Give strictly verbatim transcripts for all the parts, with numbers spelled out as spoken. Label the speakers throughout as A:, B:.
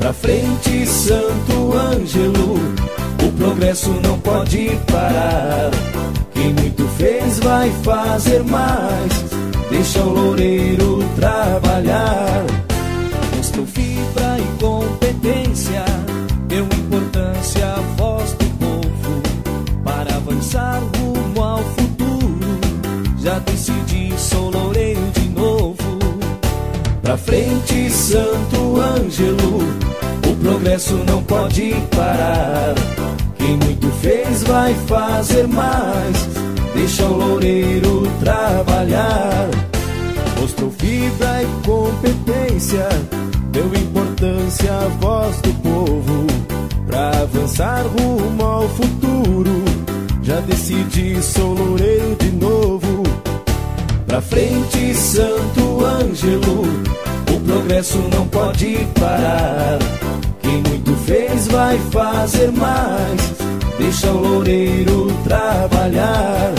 A: Pra frente, Santo Ângelo, o progresso não pode parar. Quem muito fez vai fazer mais, deixa o loureiro trabalhar. Mostrou fibra e competência, deu importância à voz do povo. Para avançar rumo ao futuro, já decidi, sou loureiro de novo. Pra frente, Santo Ângelo, o progresso não pode parar. Quem muito fez vai fazer mais, deixa o loureiro trabalhar. Mostrou fibra e competência, deu importância à voz do povo. Pra avançar rumo ao futuro, já decidi, sou loureiro de novo. Pra frente, Santo Ângelo, o progresso não pode parar. Quem muito fez vai fazer mais, deixa o loureiro trabalhar.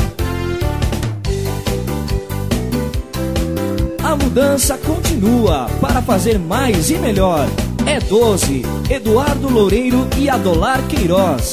A: A mudança continua para fazer mais e melhor. É doze, Eduardo Loureiro e Adolar Queiroz.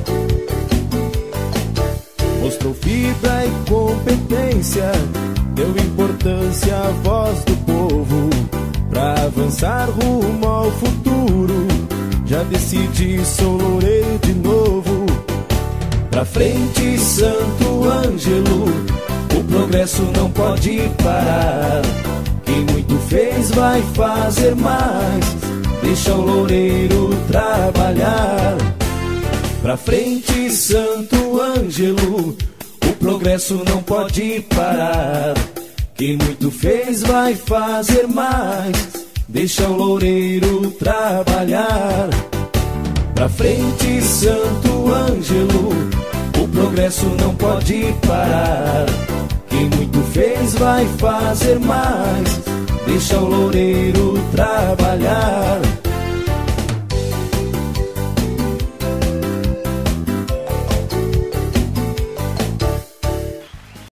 A: Mostrou fibra e competência, deu importância à voz do povo. Pra avançar rumo ao futuro, já decidi, sou loureiro de novo. Pra frente, Santo Ângelo, o progresso não pode parar. Quem muito fez vai fazer mais, deixa o loureiro trabalhar. Pra frente, Santo Ângelo, o progresso não pode parar. Quem muito fez vai fazer mais, deixa o loureiro trabalhar. Pra frente, Santo Ângelo, o progresso não pode parar. Quem muito fez vai fazer mais, deixa o loureiro trabalhar.